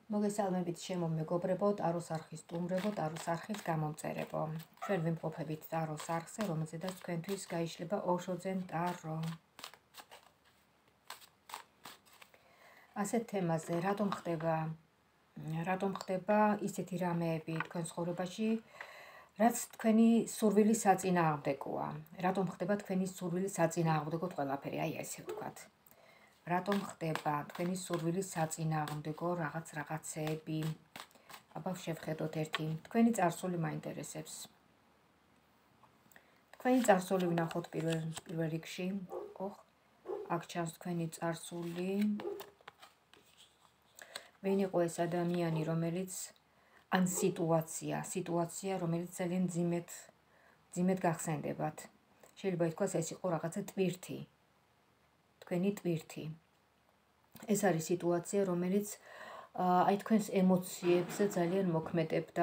მოგესალმებით ჩემო მეგობრებო, ტაროს არხის სტუმრებო, ტაროს არხის გამომწერებო. ჩვენ ვიმყოფებით ტაროს არხზე, რომელზედაც თქვენთვის გაიშლება ოშოძენ ტარო. ასეთ თემაზე, რატომ ხდება ისეთი რამეები თქვენ ცხოვრებაში, რაც თქვენი სურვილის საწინააღმდეგოა. რატომ ხდება თქვენი სურვილის საწინააღმდეგო ყველაფერი, აი ესე ვთქვათ. რატომ ხდება თქვენი სურვილის საწინააღმდეგო რაღაცეები? აბა შევხედოთ ერთი. თქვენი წარსული მაინტერესებს. თქვენი წარსული ვნახოთ პირველ რიგში. აქ ჩანს თქვენი წარსული. ვინ იყო ეს ადამიანი, რომელიც ან სიტუაცია, რომელიც ძალიან ძიმედ გახსენდებათ. შეიძლება ითქვას ეს იყო რაღაცა ტვირთი. თქვენი ტვირთი. ეს არის სიტუაცია, რომელიც აი თქვენს ემოციებზე ძალიან მოქმედებდა.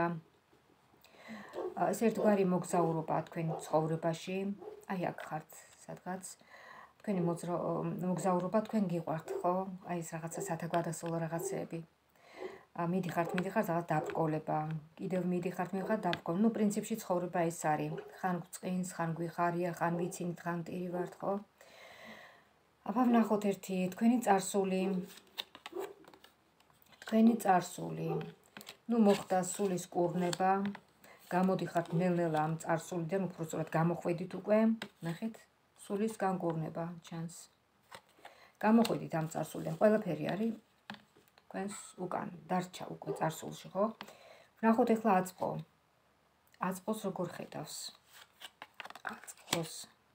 ეს ერთგვარი მოგზაურობა თქვენი ცხოვრებაში, აი აქ ხართ სადღაც. თქვენი მოგზაურობა თქვენ გიყვართ, ხო? აი ეს რაღაცა სათაგვადასწავლო რაღაცეები. მიდიხართ რაღაც დაბრკოლება, კიდევ მიდიხართ დაბრკოლება. ნუ პრინციპში ცხოვრება ეს არის. ხან წყინს, ხან გვიხარია, ხან ვიცინით, ხან ტირი ვართ, ხო? აბა ვნახოთ ერთი თქვენი წარსული. ნუ მოხდა სულის კურნება, გამოდიხართ ნელ-ნელა ამ წარსულიდან, უბრალოდ გამოხვედით უკვე, ნახეთ, სულის განკურნება ჩანს. გამოხვედით ამ წარსულიდან, ყველაფერი არის თქვენს უკან, დარჩა უკვე წარსულში, ხო? ვნახოთ ახლა აწყო. აწყოს როგორ ხედავს? აწყოს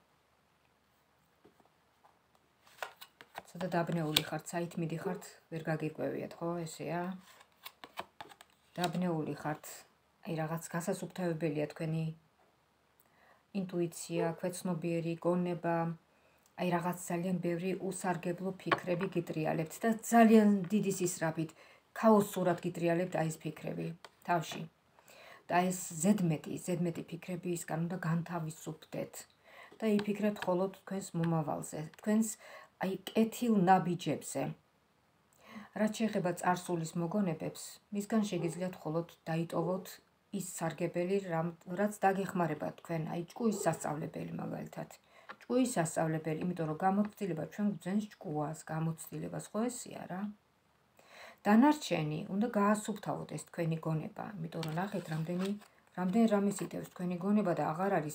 და დაბნეული ხართ, საით მიდიხართ, ვერ გაგიკვევიათ, ხო, ესეა. დაბნეული ხართ, აი რაღაც გასასუფთავებელია თქვენი ინტუიცია, ქვეცნობიერი გონება, აი რაღაც ძალიან ბევრი უსარგებლო ფიქრები გიტრიალებთ და ძალიან დიდი სისწრაფით, ქაოსურად გიტრიალებთ აი ეს ფიქრები თავში. და ეს ზედმეტი ფიქრებისგან უნდა განთავისუფლდეთ და იფიქრეთ მხოლოდ თქვენს მომავალზე, თქვენს აი კეთილ ნაბიჯებზე. რაც შეეხება წარსულის მოგონებებს, მისგან შეგიძლიათ მხოლოდ დაიტოვოთ ის სარგებელი, რაც დაგეხმარება თქვენ, აი ჭკუის სასწავლებელი მაგალითად. ჭკუის სასწავლებელი, იმიტომ რომ გამოცდილება ჩვენ გვძენს ჭკუას, გამოცდილებას, ხო ესეა რა. დანარჩენი უნდა გაასუფთავოთ ეს თქვენი გონება, იმიტომ რომ ნახეთ რამდენი რამე სიტევს თქვენი გონება და აღარ არის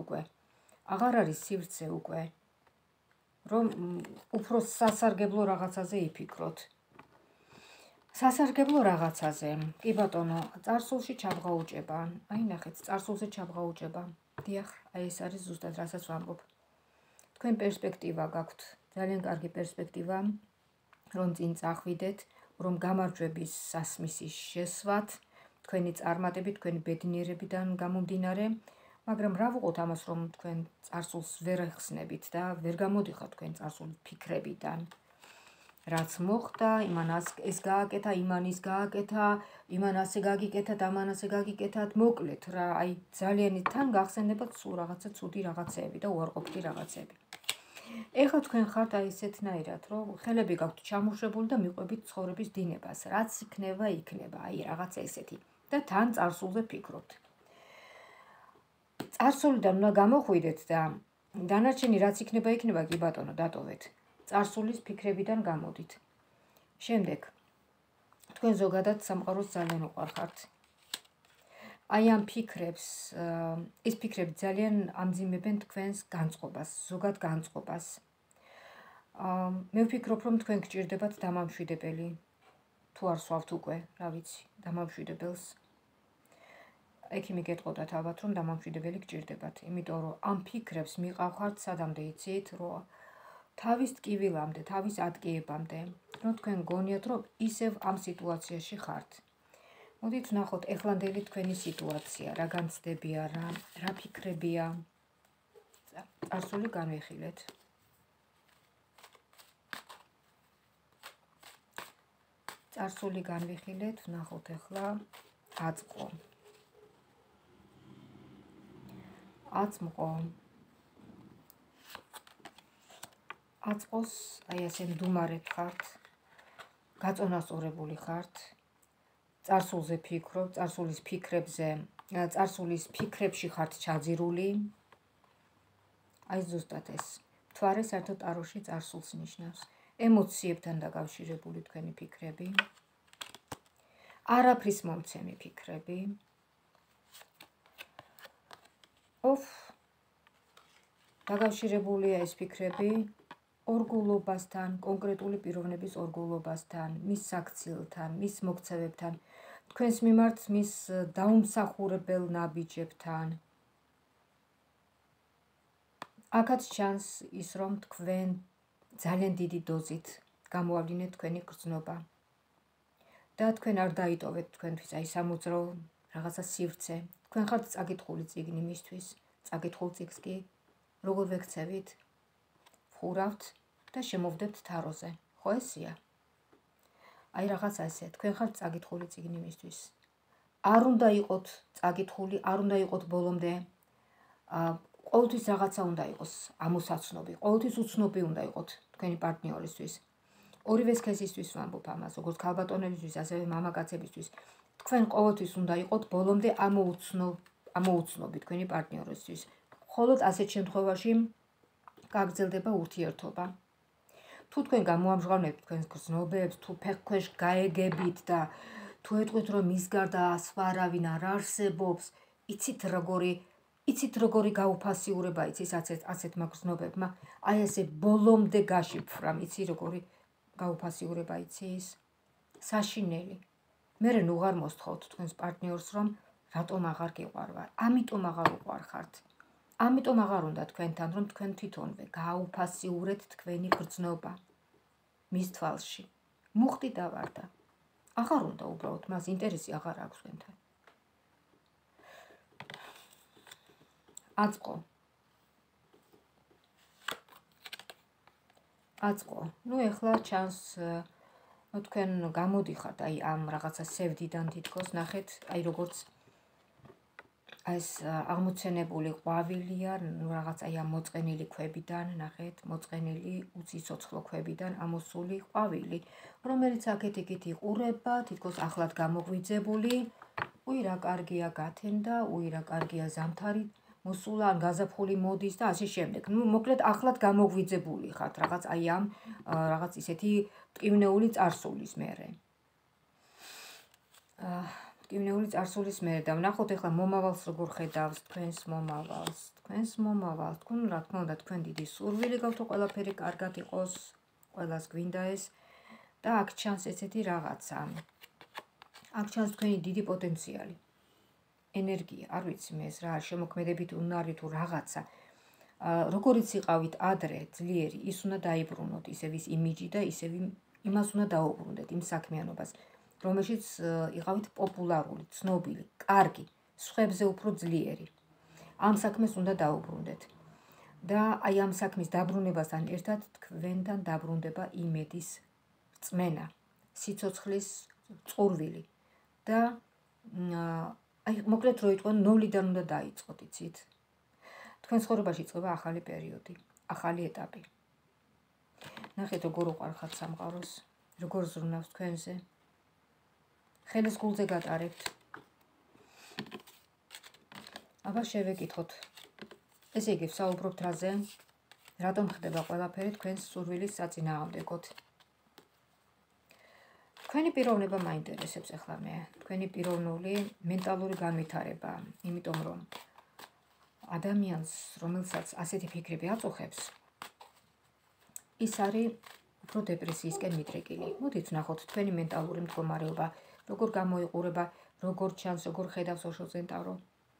სივრცე უკვე. რომ უფრო სასარგებლო რაღაცაზე იფიქროთ. სასარგებლო რაღაცაზე, კი ბატონო, წარსულში ჩაბღაუჭება. აი ნახეთ, წარსულზე ჩაბღაუჭება. დიახ, აი ეს არის ზუსტად რასაც ვამბობ. თქვენ პერსპექტივა გაქვთ, ძალიან კარგი პერსპექტივა, რომ წინ წახვიდეთ, რომ გამარჯვების სასმისი შესვათ, თქვენი წარმატებით, თქვენი ბედნიერებიდან გამომდინარე, მაგრამ რა ვუყოთ ამას, რომ თქვენ წარსულს ვერ ახსნებით და ვერ გამოდიხართ თქვენ წარსულ ფიქრებიდან. რაც მოხდა, იმან ეს გააკეთა, იმან ის გააკეთა, იმან ასე გაგიკეთათ, ამან ასე გაგიკეთათ, მოკლედ რა, აი ძალიან თან გახსენდებათ სულ რაღაცა ცუდი რაღაცეები და უარყოფითი რაღაცეები. ეხლა თქვენ ხართ აი ესეთნაირად, რომ ხელები გაქვთ ჩამოშრებული და მიყვებით ცხოვრების დინებას, რაც იქნება, აი რაღაცა ესეთი და თან წარსულზე ფიქრობთ. წარსულიდან უნდა გამოხვიდეთ და დანარჩენი რაც იქნება, კი ბატონო, დატოვეთ. წარსულის ფიქრებიდან გამოდით. შემდეგ, თქვენ ზოგადად სამყაროს ძალიან უყვარხართ. აი ამ ფიქრებს, ეს ფიქრები ძალიან ამძიმებენ თქვენს განწყობას, ზოგად განწყობას. მე ვფიქრობ, რომ თქვენ გჭირდებათ დამამშვიდებელი. თუ არ სვავთ უკვე, რა ვიცი, დამამშვიდებელს. ექიმი გეტყოდათ ალბათ, რომ დამამშვიდებელი გჭირდებათ, იმიტომ რომ ამ ფიქრებს მიყავხართ სადამდე იცით, რომ თავის ტკივილამდე, თავის ატკიებამდე, რომ თქვენ გონიათ, რომ ისევ ამ სიტუაციაში ხართ. მოდით ვნახოთ ეხლანდელი თქვენი სიტუაცია, რა განცდებია, რა ფიქრებია. წარსული განვიხილეთ. წარსული განვიხილეთ, ვნახოთ ახლა აწყო. აწყოს, აი ასე მდუმარეთ ხართ, გაწონასწორებული ხართ, წარსულზე ფიქრობ, წარსულის ფიქრებზე, წარსულის ფიქრებში ხართ ჩაძირული. აი ზუსტად ეს. მთვარე საერთოდ ტაროში წარსულს ნიშნავს. ემოციებთან დაკავშირებული თქვენი ფიქრები. არაფრის მომცემი ფიქრები. დაკავშირებულია ეს ფიქრები ორგულობასთან, კონკრეტული პიროვნების ორგულობასთან, მის საქციელთან, მის მოქცევებთან, თქვენს მიმართ მის დაუმსახურებელ ნაბიჯებთან. აქაც ჩანს ის, რომ თქვენ ძალიან დიდი დოზით გამოავლინეთ თქვენი გრძნობა. და თქვენ არ დაიტოვეთ თქვენთვის აი სამოძრავ რაღაცა სივრცე. თქვენ ხართ წაკითხული წიგნი მისთვის, წაკითხულ წიგნს კი როგორ ვექცევით? ვხურავთ და შემოვდებთ თაროზე. ხო ესია? აი რაღაცა ესე, თქვენ ხართ წაკითხული წიგნი მისთვის. არ უნდა იყოთ წაკითხული, არ უნდა იყოთ ბოლომდე. ყოველთვის რაღაცა უნდა იყოს ამოსაცნობი, ყოველთვის უცნობი უნდა იყოთ თქვენი პარტნიორისთვის. ორივე სქესისთვის ვამბობ ამას, როგორც ქალბატონებისთვის, ასევე მამაკაცებისთვის. თქვენ ყოველთვის უნდა იყოთ ბოლომდე ამოუცნობი თქვენი პარტნიორისთვის. მხოლოდ ასეთ შემთხვევაში გაგრძელდება ურთიერთობა. თუ თქვენ გამოამჟღავნებთ თქვენს გრძნობებს, თუ ფეხქვეშ გაეგებით და თუ ეტყვით, რომ მის გარდა სხვა არავინ არ არსებობს, იცით როგორი გაუფასიურება იცის ასეთმა გრძნობებმა, აი ესე ბოლომდე გაშიფრამ, იცი როგორი გაუფასიურება იცის? საშინელი. მერე ნუ აღარ მოსთხოვთ თქვენს პარტნიორს, რომ რატომ აღარ გიყვარვარ, ამიტომ აღარ უყვარხართ. ამიტომ აღარ უნდა თქვენთან, რომ თქვენ თვითონვე გააუფასიურეთ თქვენი გრძნობა მის თვალში. მუხტი დავარდა. აღარ უნდა უბრალოდ მას ინტერესი აღარ აქვს თქვენთან. აწყო. ნუ ეხლა ჩანს თქვენ გამოდიხართ აი ამ რაღაცა სევდიდან თითქოს, ნახეთ, აი როგორც ეს აღმოცენებული ყვავილია, რაღაც აი ამ მოწყენილი ქვებიდან, ნახეთ, მოწყენილი უციცოცხლო ქვებიდან ამოსული ყვავილი, რომელიც აქეთ-იქით იყურება, თითქოს ახლად გამოღვიძებული, უი რა კარგია გათენდა, უი რა კარგია ზამთარი მოსულა, ან გაზაფხული მოდის და ასე შემდეგ. ნუ მოკლედ ახლად გამოღვიძებული ხართ რაღაც აი ამ რაღაც ისეთი მტკივნეული წარსულის მერე. მტკივნეული წარსულის მერე და ვნახოთ ეხლა მომავალს როგორ ხედავს თქვენს მომავალს. თქვენ რა თქმა უნდა თქვენ დიდი სურვილი გაქვთ, ყველაფერი კარგად იყოს, ყველას გვინდა ეს და აქ ჩანს ესეთი რაღაცა. აქ ჩანს თქვენი დიდი პოტენციალი. ენერგია, არ ვიცი მე ეს რა არის, შემოქმედებითი უნარი თუ რაღაცა. როგორიც იყავით ადრე ძლიერი, ის უნდა დაიბრუნოთ, ისევ ის იმიჯი და ისევ იმას უნდა დაუბრუნდეთ, იმ საქმიანობას, რომელშიც იყავით პოპულარული, ცნობილი, კარგი, სხვებზე უფრო ძლიერი. ამ საქმეს უნდა დაუბრუნდეთ. და აი ამ საქმის დაბრუნებასთან ერთად თქვენთან დაბრუნდება იმედის რწმენა, სიცოცხლის წყურვილი და აი მოკლედ რო იტყვიან, ნოლიდან უნდა დაიწყოთ, იცით? თქვენ ცხოვრებაში იწყება ახალი პერიოდი, ახალი ეტაპი. ნახეთ როგორ უყვარხართ სამყაროს, როგორ ზრუნავს თქვენზე. ხელის გულზე გატარებთ. აბა შევეკითხოთ. ესე იგი ვსაუბრობთ რაზე? რატომ ხდება ყველაფერი თქვენს სურვილის საწინააღმდეგოდ? თქვენი პიროვნება მაინტერესებს ახლა მე, თქვენი პიროვნული მენტალური განვითარება, იმიტომ რომ ადამიანს, რომელსაც ასეთი ფიქრები აწუხებს, ის არის უფრო დეპრესიისკენ მიდრეკილი. მოდით ვნახოთ თქვენი მენტალური მდგომარეობა, როგორ გამოიყურება, როგორ ჩანს, როგორ ხედავს ოშოცენტავრო.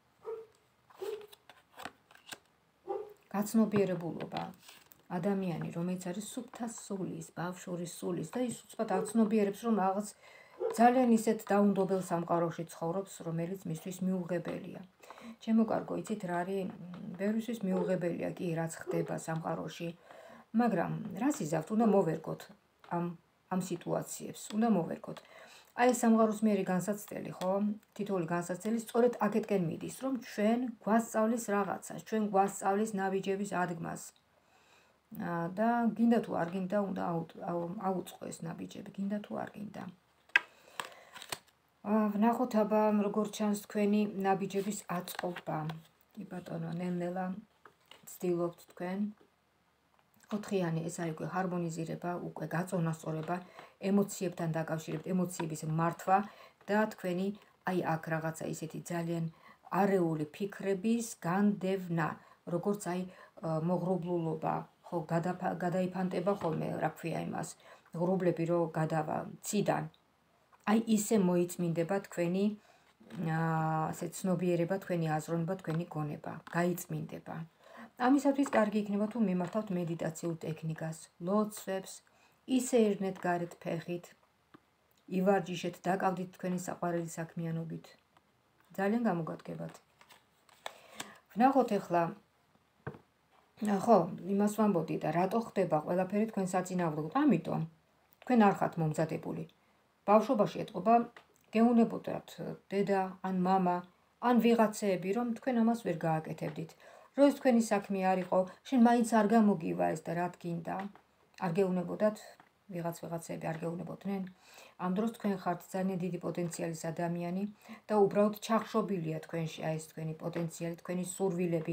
გაცნობიერებულობა. ადამიანი, რომელიც არის სუფთა სულის, ბავშვური სულის და ის უცბად აცნობიერებს, რომ რაღაც ძალიან ისეთ დაუნდობელ სამყაროში ცხოვრობს, რომელიც მისთვის მიუღებელია. ჩემო კარგო, იცით რა არის? ბევრისთვის მიუღებელია კი რაც ხდება სამყაროში, მაგრამ რას იზავთ, უნდა მოვერგოთ ამ სიტუაციებს, უნდა მოვერგოთ. აი ეს სამყაროსმიერი განსაცდელი, ხო? თითოეული განსაცდელი სწორედ აქეთკენ მიდის, რომ ჩვენ გვასწავლის რაღაცას, ჩვენ გვასწავლის ნაბიჯების ადგმას. და გინდა თუ არ გინდა, უნდა აუწყო ეს ნაბიჯები, გინდა თუ არ გინდა. ვნახოთ აბა როგორ ჩანს თქვენი ნაბიჯების აწყობა. კი ბატონო, ნელ-ნელა ცდილობთ თქვენ. 4-იანი ეს არის უკვე ჰარმონიზირება, უკვე გაწონასწორება, ემოციებთან დაკავშირებით, ემოციების მართვა და თქვენი აი აქ რაღაცა ისეთი ძალიან არეული ფიქრების განდევნა, როგორც აი მოღრუბლულობა, ხო, გადაიფანტება ხოლმე, რა ქვია იმას, ღრუბლები რო გადავა ციდან. აი ისე მოიწმინდება თქვენი ასე ცნობიერება, თქვენი აზროვნება, თქვენი გონება, გაიწმინდება. ამისათვის კარგი იქნება თუ მიმართავთ მედიტაციულ ტექნიკას, ლოცვებს, ისე ერნეთ გარეთ ფეხით, ივარჯიშეთ, დაკავდით თქვენი საყვარელი საქმიანობით. ძალიან გამოგადგებათ. ვნახოთ ახლა, ხო, იმას ვამბობდი და რატო ხდება ყველაფერი თქვენ საწინააღმდეგოდ? ამიტომ თქვენ არ ხართ მომზადებული. ბავშვობაში ეტყობა გეუნებოდათ დედა ან მამა ან ვიღაცეები, რომ თქვენ ამას ვერ გააკეთებდით. როდის თქვენი საქმე არ იყო, შენ მაინც არ გამოგივა ეს და რა თქინდა? არ გეუნებოდათ ვიღაცეები არ გეუნებოდნენ? ამ დროს თქვენ ხართ ძალიან დიდი პოტენციალის ადამიანი და უბრალოდ ჩახშობილია თქვენში აი ეს თქვენი პოტენციალი, თქვენი სურვილები.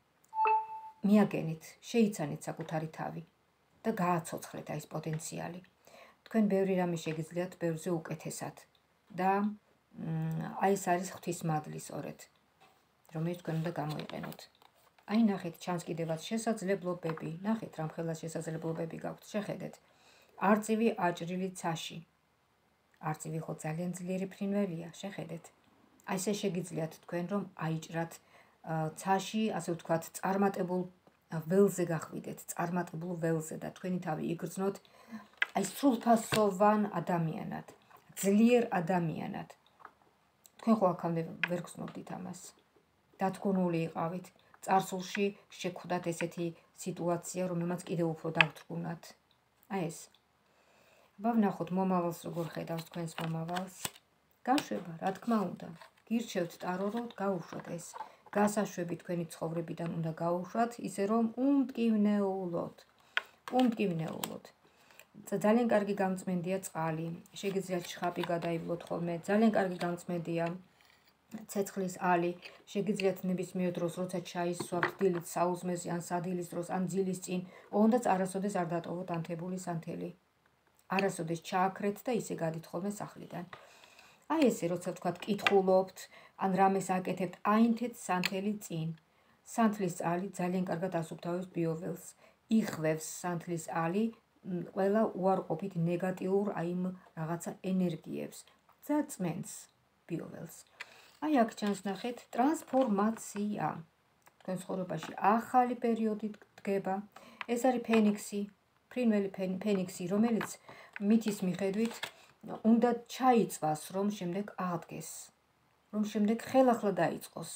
მიაგენით, შეიცანეთ საკუთარი თავი და გააცოცხლეთ აი ეს პოტენციალი. თქვენ ბევრი რამე შეგიძლიათ ბევრზე უკეთესად და აი ეს არის ღვთისმადლი სწორედ, რომელიც თქვენ უნდა გამოიყენოთ. აი ნახეთ, ჩანს კიდევაც შესაძლებლობები, ნახეთ რამხელა შესაძლებლობები გაქვთ, შეხედეთ. არწივი აჭრილი ცაში. არწივი ხო ძალიან ძლიერი ფრინველია, შეხედეთ. აი ესე შეგიძლიათ თქვენ რომ აიჭრათ ცაში, ასე ვთქვათ, წარმატებულ ველზე გახვიდეთ, წარმატებულ ველზე და თქვენი თავი იგრძნოთ აი სრულფასოვან ადამიანად, ძლიერ ადამიანად. თქვენ ხო აქამდე ვერ გრძნობდით ამას. დათგუნული იყავით, წარსულში შეგვხვდათ ესეთი სიტუაცია, რომელმაც კიდევ უფრო დაგთრგუნათ. აი ეს. აბა ვნახოთ მომავალს როგორ ხედავს თქვენს მომავალს. გაშვება, რა თქმა უნდა. გირჩევთ ტარო, რომ გაუშვათ ეს. გასაშვები თქვენი ცხოვრებიდან უნდა გაუშვათ, ისე რომ უმტკივნეულოთ. უმტკივნეულოთ. ძალიან კარგი გამწმენდია წყალი. შეგიძლიათ შხაპი გადაივლოთ ხოლმე. ძალიან კარგი გამწმენდია ცეცხლის ალი. შეგიძლიათ ნებისმიერ დროს, როცა ჩაისვავთ დილით საუზმეზე ან სადილის დროს ან ძილის წინ, ოღონდაც არასოდეს არ დატოვოთ ანთებული სანთელი. არასოდეს ჩააქრეთ და ისე გადით ხოლმე სახლიდან. აი ესე, როცა ვთქვათ, კითხულობთ, ან რამეს აკეთებთ, აინთეთ სანთელი წინ. სანთლის ალი ძალიან კარგად ასუფთავებს ბიოველს. იხვევს სანთლის ალი ყველა უარყოფით ნეგატიურ აი იმ რაღაცა ენერგიებს და წმენს ბიოველს. აი აქ ჩანს ნახეთ ტრანსფორმაცია. თქვენ ცხოვრებაში ახალი პერიოდი დგება. ეს არის ფენიქსი, ფრინველი ფენიქსი, რომელიც მითის მიხედვით უნდა ჩაიწვას, რომ შემდეგ აღდგეს, რომ შემდეგ ხელახლა დაიწყოს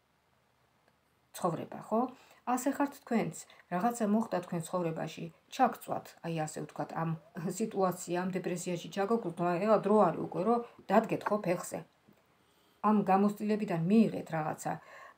ცხოვრება, ხო? ასე ხართ თქვენც, რაღაცა მოხდა თქვენ ცხოვრებაში, ჩაგწვათ, აი ასე ვთქვათ, ამ სიტუაცია, ამ დეპრესიაში ჩაგოგვდით, ეხლა დრო არის უკვე, რომ დადგეთ ხო ფეხზე. ამ გამოცდილებიდან მიიღეთ რაღაცა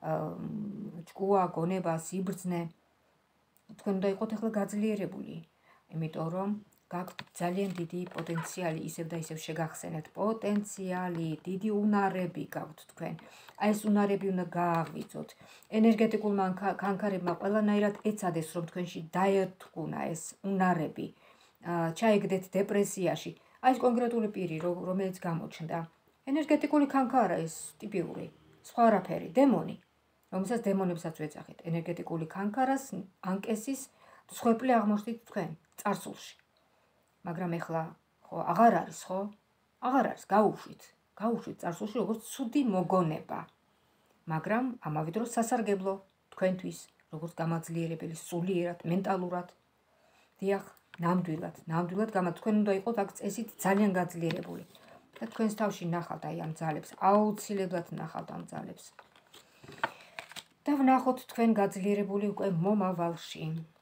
ჭკუა, გონება, სიბრძნე. თქვენ უნდა იყოთ ახლა გაძლიერებული, იმიტომ რომ გაქვთ ძალიან დიდი პოტენციალი, ისევ და ისევ შეგახსენეთ პოტენციალი, დიდი უნარები გაქვთ თქვენ. აი ეს უნარები უნდა გააღვიძოთ. ენერგეტიკულმა კანკარებმა ყველანაირად ეცადეს, რომ თქვენში დაერთგუნა ეს უნარები, ჩაიგდეთ დეპრესიაში. აი ეს კონკრეტული პირი, რომელიც გამოჩნდა. ენერგეტიკული კანკარა ეს ტიპიური, სხვა არაფერი, დემონი, რომელსაც დემონებსაც ვეძახით. ენერგეტიკული კანკარას, ანკესის მსხვერპლი აღმოჩნდით თქვენ წარსულში. მაგრამ ეხლა ხო აღარ არის, ხო? აღარ არის, გაუშვით წარსულში როგორც ცუდი მოგონება. მაგრამ ამავე დროს სასარგებლო თქვენთვის, როგორც გამაძლიერებელი სულიერად, მენტალურად. დიახ, ნამდვილად თქვენ უნდა იყოთ აქ წესით ძალიან გაძლიერებული. და თქვენს თავში ნახავთ აი ამ ძალებს, აუცილებლად ნახავთ ამ ძალებს. და ვნახოთ თქვენ გაძლიერებული უკვე მომავალში.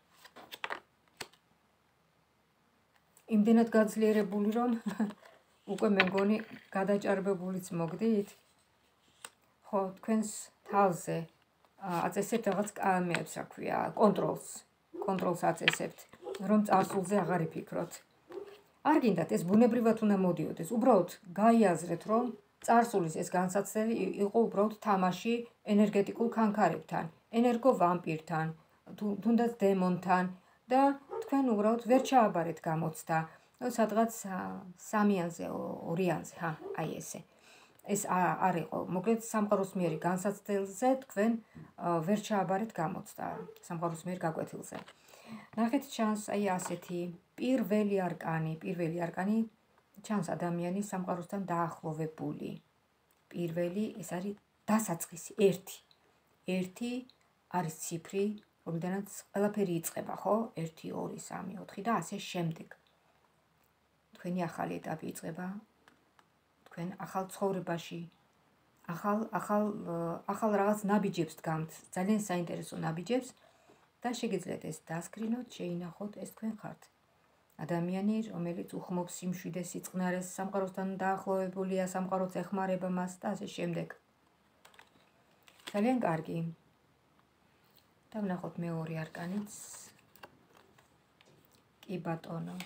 იმდენად გაძლიერებული, რომ უკვე მე მგონი გადაჭარბებულიც მოგდით. ხო, თქვენს თავზე აწესებთ რაღაც კამებს, რა ქვია, კონტროლს აწესებთ, რომ წარსულზე აღარ იფიქროთ. არ გინდათ ეს ბუნებრივად უნდა მოდიოდეს. უბრალოდ გაიაზრეთ, რომ წარსულის ეს განსაცდელი იყო უბრალოდ თამაში ენერგეტიკულ ქანქარებთან, ენერგოვამპირთან, თუნდაც დემონთან და თქვენ უბრალოდ ვერ ჩააბარეთ გამოცდა. სადღაც 3-იანზე, 2-იანზე, აი ესე. ეს არ იყო. მოკლედ სამყაროს მიერი განსაცდელზე თქვენ ვერ ჩააბარეთ გამოცდა, სამყაროს მიერ გაკვეთილზე. ნახეთ ჩანს აი ასეთი პირველი არკანი ჩანს ადამიანი სამყაროსთან დაახლოვებული. პირველი ეს არის დასაწყისი 1. 1 არის ციფრი, რომლიდანაც ყველაფერი იწყება, ხო? 1, 2, 3, 4 და ასე შემდეგ. თქვენი ახალი ეტაპი იწყება თქვენ ახალ ცხოვრებაში, ახალ რაღაც ნაბიჯებს დგამთ, ძალიან საინტერესო ნაბიჯებს და შეგიძლიათ ეს დასკრინოთ, შეინახოთ, ეს თქვენ ხართ. ადამიანი, რომელიც უხმობს სიმშვიდეს, სიწყნარეს, სამყაროსთან დაახლოვებულია, სამყაროც ეხმარება მას და ასე შემდეგ. ძალიან კარგი. და ვნახოთ მეორე არკანიც. კი ბატონო.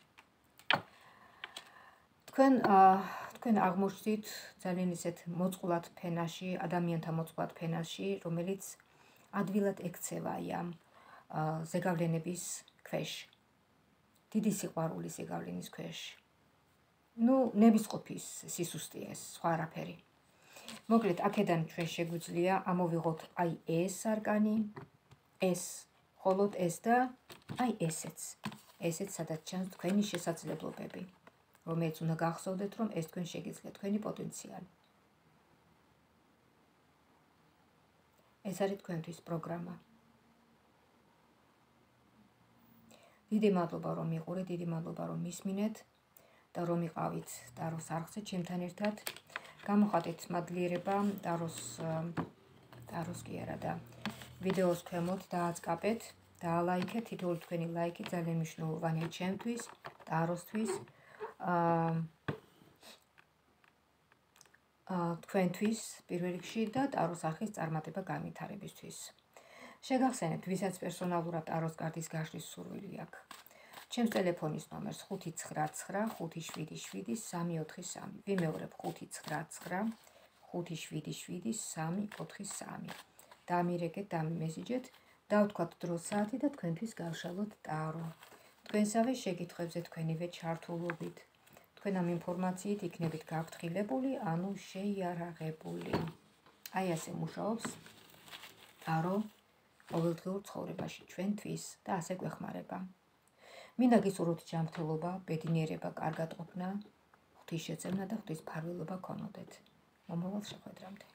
თქვენ აღმოჩნდით ძალიან ისეთ მოწყვლად ფენაში, ადამიანთა მოწყვლად ფენაში, რომელიც ადვილად ექცევა ამ ზეგავლენების ქვეშ. დიდი სიყვარული ზეგავლენის ქვეშ. ნებისყოფის სისუსტე ეს, სხვა არაფერი. მოკლედ, აქედან ჩვენ შეგვიძლია ამოვიღოთ აი ეს არკანი, ეს, მხოლოდ ეს და აი ესეც. ესეც სადაც ჩანს თქვენი შესაძლებლობები, რომელიც უნდა გახსოვდეთ, რომ ეს თქვენ შეგიძლიათ, თქვენი პოტენციალი. ეს არის თქვენთვის პროგრამა. დიდი მადლობა, რომ მიყურეთ, დიდი მადლობა, რომ მისმინეთ და რომ იყავით ტაროს არხზე ჩემთან ერთად. გამოხატეთ მადლიერება ტაროს კი არა და ვიდეოს ქვემოთ დააწყაპეთ, დაალაიქეთ, თითოეული თქვენი ლაიქი ძალიან მნიშვნელოვანია ჩემთვის, ტაროსთვის, თქვენთვის პირველ რიგში და ტაროს არხის წარმატება განვითარებისთვის. შეგახსენებთ, ვისაც პერსონალურად ტაროს კარტის გაშლის სურვილი აქვს. ჩემს ტელეფონის ნომერს 599577343. ვიმეორებ 599577343. დამირეკეთ, დამიმესიჯეთ, დავთქვათ დრო საათი და თქვენთვის გავშალოთ ტარო. თქვენსავე შეკითხვებზე თქვენივე ჩართულობით. თქვენ ამ ინფორმაციით იქნებით გაფრთხილებული, ანუ შეიარაღებული. აი ასე მუშაობს ტარო ყოველდღიურ ცხოვრებაში ჩვენთვის და ასე გვეხმარება. მინდა გისურვოთ ჯანმრთელობა, ბედნიერება, კარგად ყოფნა, ღვთის შეძენა და ღვთის ფარველობა გქონოდეთ. მომავალ შეხვედრამდე.